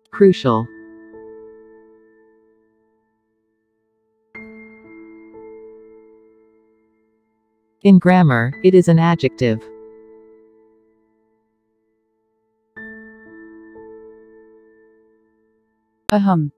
Crucial. In grammar, it is an adjective. अहम